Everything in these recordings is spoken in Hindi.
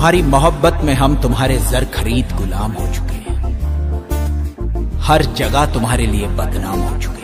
तुम्हारी मोहब्बत में हम तुम्हारे जर खरीद गुलाम हो चुके हैं, हर जगह तुम्हारे लिए बदनाम हो चुके हैं।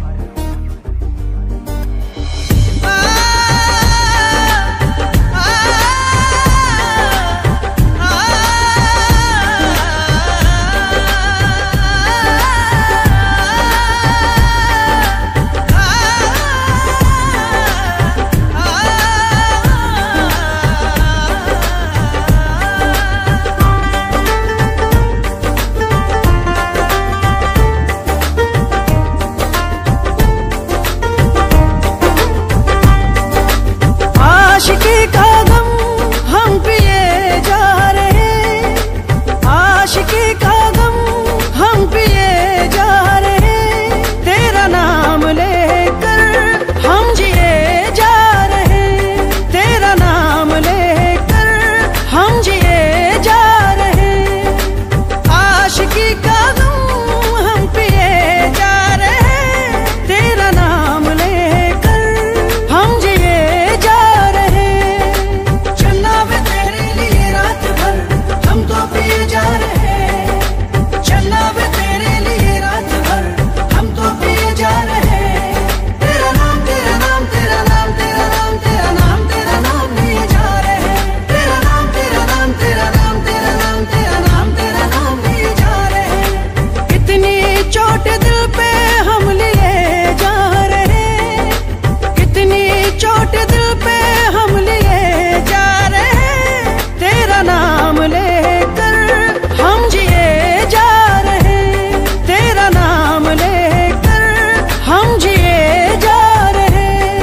आशिकी का गम हम पिए जा रहे, आशिकी का गम हम पिए जा रहे, तेरा नाम लेकर हम जिए जा रहे, तेरा नाम लेकर हम जिए जा रहे। आशिकी का गम हम पिए जा रहे, तेरा नाम लेकर हम जिए जा रहे। चलना वे तेरे लिए रात भर हम तो पिए जा रहे, चलना वे तेरे लिए रात भर हम तो पिए जा रहे। तेरा नाम तेरा नाम तेरा नाम तेरा नाम तेरा नाम तेरा नाम लिए जा रहे, तेरा नाम तेरा नाम तेरा नाम तेरा नाम तेरा नाम तेरा नाम लिए जा रहे। कितनी चोट दिल पे हम लिए जा रहे, कितनी चोट दिल पे हम लिए जा रहे, तेरा नाम लेकर हम जिए जा रहे, तेरा नाम लेकर हम जिए जा रहे।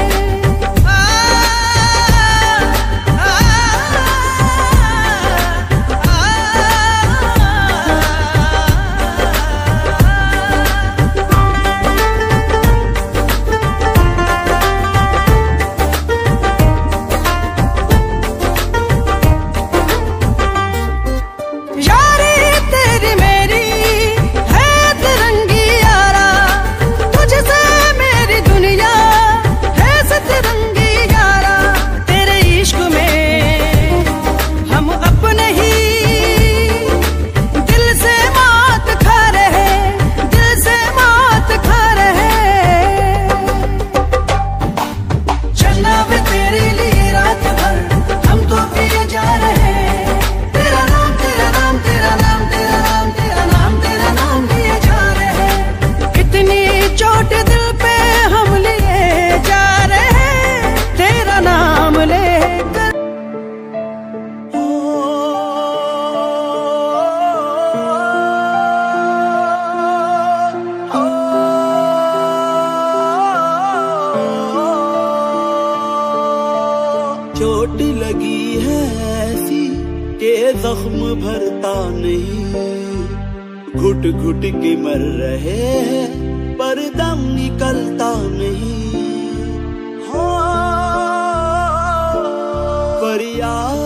यारी तेरी मेरी है तिरंगी यारा, तुझसे मेरी दुनिया है सतरंगी यारा। तेरे इश्क में हम अपने ही दिल से मात खा रहे, दिल से मात खा रहे। चलना वे तेरे लिए रात भर हम तो पिए जा रहे, तेरा नाम तेरा नाम तेरा नाम तेरा नाम तेरा नाम तेरा नाम लिए जा रहे। कितनी चोट दिल पे हम लिए जा रहे, तेरा नाम लेकर। चोट लगी है ऐसी के जख्म भरता नहीं, घुट घुट के मर रहे हैं पर दम निकलता नहीं। हाँ, फरियाद